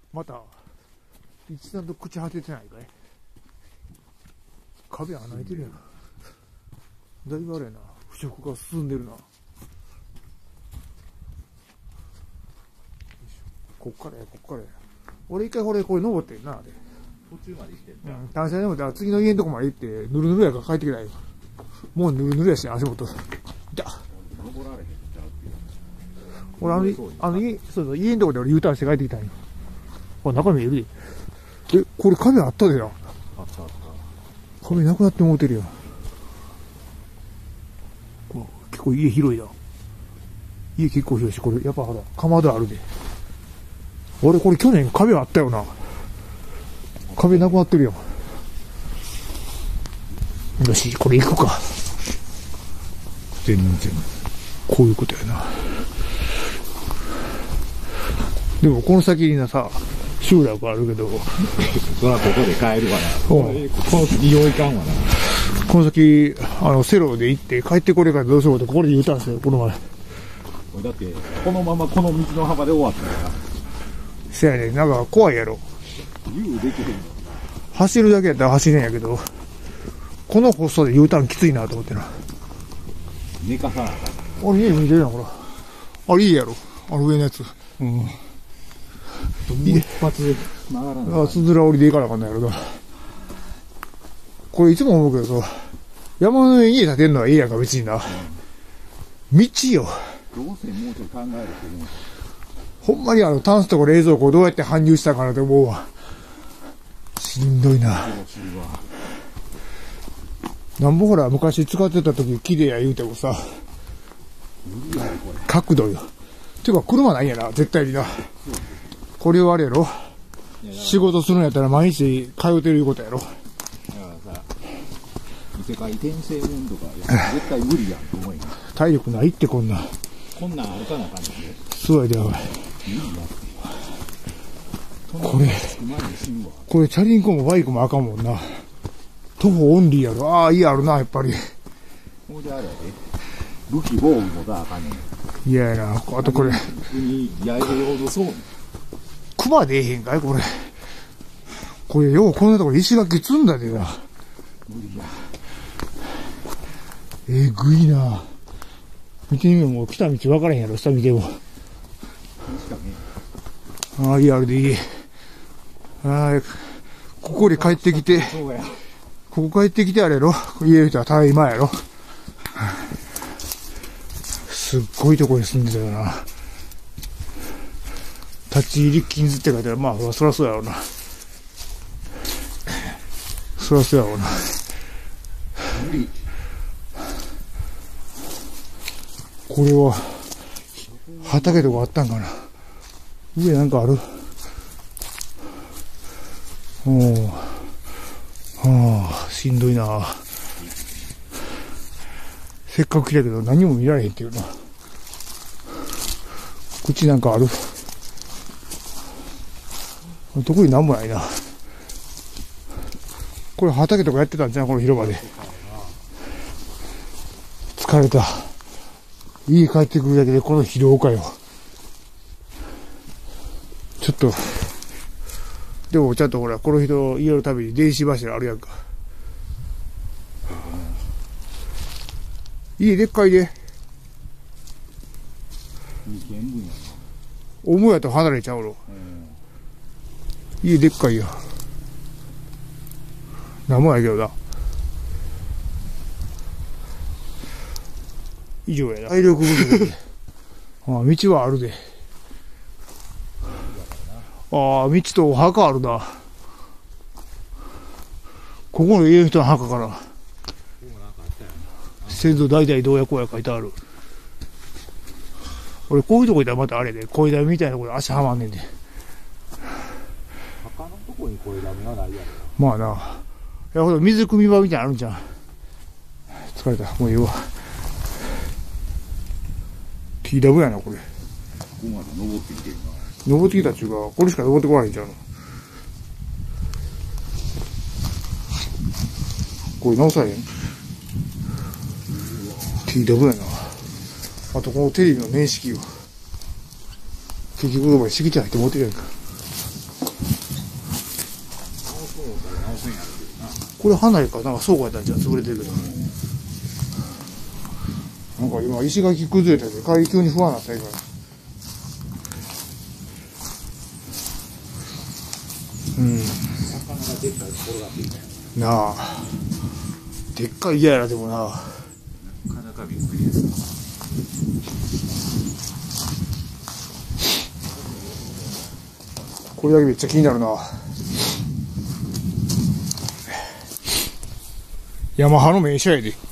また一段と朽ち果ててないかい。壁穴開いてるやん。だいぶあれやな、腐食が進んでるな。こっからや、こっからや。俺一回これ登ってんな、あれ。 途中まで行ってんだ。 単車でもったら次の家のとこまで行って、ぬるぬるやから帰ってきないよ。もうぬるぬるやし、足元。いた。 登られへんちゃうっていう。 俺そうそう、家のとこで俺 U ターンして帰ってきたんよ。あ、中見えるで。え、これ壁あったでな。 あったあった。 壁なくなってもうてるやん。結構家広いな。家結構広いし、これやっぱほら、かまどあるで。俺これ去年壁あったよな。壁なくなってるよ。よし、これ行くか。全然。こういうことやな。でもこの先にさ、集落あるけど。 そらここで帰るわな。この先よういかんわな。 この先、セロで行って帰ってこれからどうしようってここで言うたんですよ、この前。 だって、このままこの道の幅で終わったから。 せやねん、なんか怖いやろ。 言うできへんの。 走るだけやったら走れんやけど、この細さで U ターンきついなと思ってな。 寝かさなあかん。 あれ家見てるな、ほら。あれいいやろ。上のやつ。うん。 もう一発曲がらない。 つづら折りで行かなあかんないやろな。これいつも思うけどさ、山の上に家建てるのはええやんか、別にな。道よ。 どうせもうちょっと考えるけど。 ほんまにタンスとか冷蔵庫どうやって搬入したかなと思うわ。しんどいな。なんぼほら、昔使ってた時、綺麗や言うてもさ、角度よ。ていうか、車ないんやな、絶対にな。これをあれやろ。仕事するんやったら毎日通うてるいうことやろ。 だからさ、異世界転生もんとか、絶対無理やんと思います。 体力ないってこんな。 こんなんあるかな感じで。 そうやで、おい。これチャリンコもバイクもあかんもんな。徒歩オンリーやろ。ああ、いいやろな、やっぱり。 ほんであれやで。武器防具もさ、あかんねん。 嫌やな。あとこれ。 普通に八重用のそう。 熊出えへんかいこれ。これようこんなところ石垣積んだでな。 無理や。 えぐいな。見てみよう、もう来た道分からへんやろ、下見ても。ああ、いいあれでいい。ああ、ここで帰ってきて、ここ帰ってきてあれやろ家の人はただいまやろすっごいとこに住んでたよな。立ち入り禁止って書いてある。まあ、そらそうやろうな。そらそうやろうな。 無理。 これは、畑とかあったんかな。上なんかある？はあ、しんどいな。せっかく来たけど何も見られへんっていうな。口なんかある？特になんもないな。これ畑とかやってたんじゃん、この広場で。疲れた。家帰ってくるだけでこの疲労かよ。ちょっと、でもちゃんとほら、この人家のために電子柱あるやんか。家でっかいで。母屋と離れちゃうの。家でっかいや。なんもないけどな。以上やな。体力不足で。ああ、道はあるで。ああ、道とお墓あるな。ここの家の人の墓かな。先祖代々どうやこうや書いてある。俺こういうとこいたらまたあれで、小枝みたいなとこで足はまんねんで。 墓のとこに小枝はないやろ。 まあな。いやほら水汲み場みたいなのあるんじゃん。疲れた。もういいわ。TW やな、これ。 ここまで登ってきてるな。 登ってきたっちゅうか、これしか登ってこないんちゃうの。これ直さへん ?TW やな。あとこのテレビの年式よ。結局、敷地入って持ってるやんか。 これ離れかなんか倉庫やったんじゃ潰れてるけど、なんか今石垣崩れてて帰り急に不安になったらいいから。うん。 魚がでっかい転がっていたよ。 なあ。でっかい嫌やな、でもな。 なかなかびっくりですな。 これだけめっちゃ気になるな。ヤマハの名車やで。